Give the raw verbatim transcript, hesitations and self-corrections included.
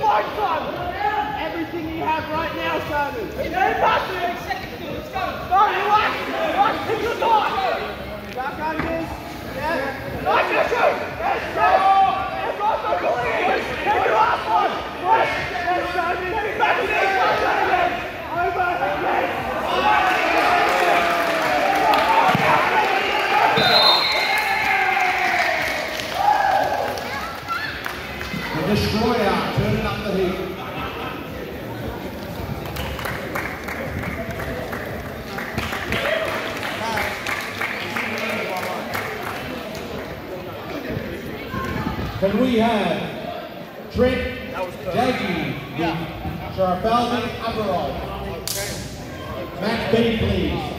fight, son! Everything you have right now, Simon! No passing! Let's go! No, relax! Relax! Take your time! Back on this! Yeah! Nice issue! Yes, go! Yes, also please! Take your last one! Yes, yes, Simon! Back to this! Over! Yes! The Destroyer turning up the heat. Can we have Trent Daggy with Charfaldi Averall? Match B, please.